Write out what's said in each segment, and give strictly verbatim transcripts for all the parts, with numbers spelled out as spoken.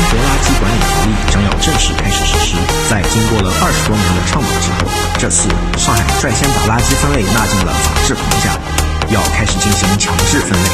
活垃圾管理条例将要正式开始实施。在经过了二十多年的倡导之后，这次上海率先把垃圾分类纳进了法制框架，要开始进行强制分类。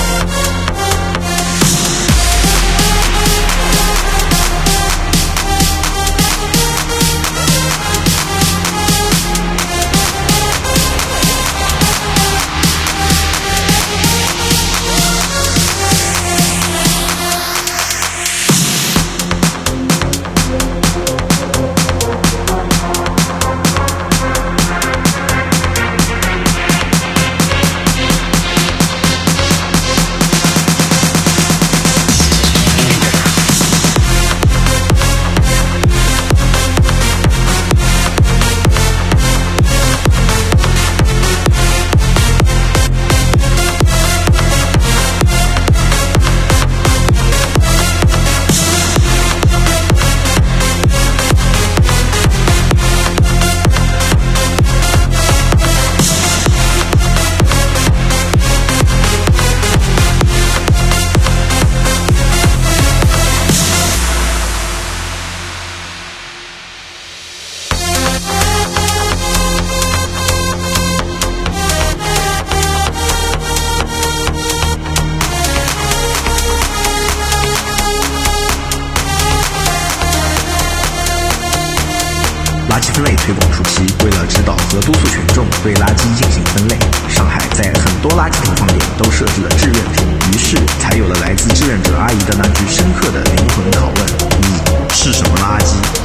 垃圾分类推广初期，为了指导和督促群众对垃圾进行分类，上海在很多垃圾投放点都设置了志愿者，于是才有了来自志愿者阿姨的那句深刻的灵魂拷问：你是什么垃圾？